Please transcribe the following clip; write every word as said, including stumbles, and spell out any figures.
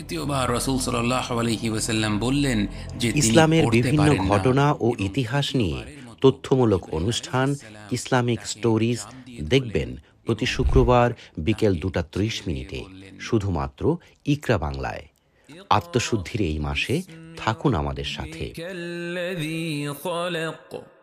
দ্বিতীয়বার রাসূল সাল্লাল্লাহু আলাইহি ওয়াসাল্লাম বললেন যে তিনি ইসলামের পড়তে বিভিন্ন পারেন না। ঘটনা ও ইতিহাস নিয়ে তথ্যমূলক অনুষ্ঠান ইসলামিক স্টোরিজ দেখবেন প্রতি শুক্রবার বিকেল দুটা ত্রিশ মিনিটে শুধুমাত্র ইকরা বাংলায়। আত্মশুদ্ধির এই মাসে থাকুন আমাদের সাথে।